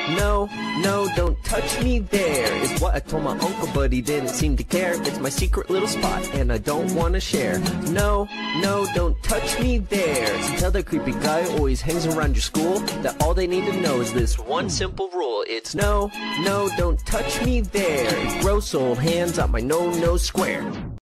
No, no, don't touch me there, is what I told my uncle, but he didn't seem to care. It's my secret little spot, and I don't want to share. No, no, don't touch me there. So tell that creepy guy who always hangs around your school that all they need to know is this one simple rule. It's no, no, don't touch me there. Gross old hands on my no-no square.